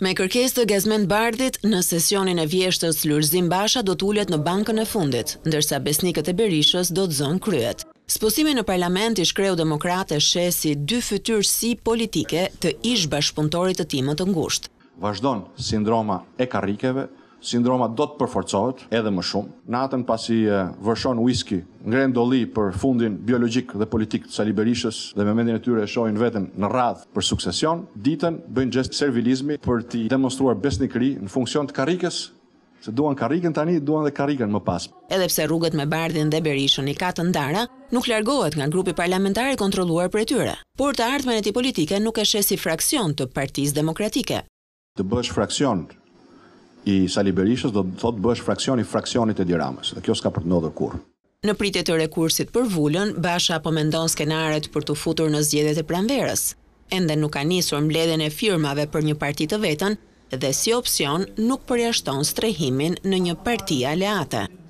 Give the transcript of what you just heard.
Me kërkesë të Gezment Bardhit, në sesionin e vjeshtës Lulzim Basha do t'ulet në bankën e fundit, ndërsa besnikët e Berishës do të zonë kryet. Sposimi në parlament i shkreu demokrate shesi dy fytyrësi politike të ish bashkëpunëtorit të tij më të ngushtë. Vazhdon sindroma e karrikeve, sindroma do të përforcohet edhe më shumë. Natën pasi vërshon whisky, ngren dolli për fundin biologjik dhe politik të Sali Berishës dhe me mendjen e tyre e shohin veten në radhë për suksesion, ditën bëjnë gest servilizmi për t'i demonstruar besnikëri në funksion të karrikës, se duan karrikën tani, duan dhe karrikën më pas. Edhe pse rrugët me Bardhin dhe Berishën i ka të ndara, nuk largohet nga grupi parlamentar i kontrolluar prej tyre, por të ardhmen e tij politike nuk e sheh si fraksion të Partisë Demokratike. Të bësh fraksion i Sali Berishës do të thotë bësh fraksioni fraksionit e Tiranës. Dhe kjo s'ka për të ndodhur kurrë. Në pritje të rekursit për vulën, Basha po mendon skenaret për të futur në zgjedhjet e pranverës. Ende nuk ka nisur mbledhjen e firmave për një parti të vetën dhe si opsion nuk përjashton strehimin në një parti aleate.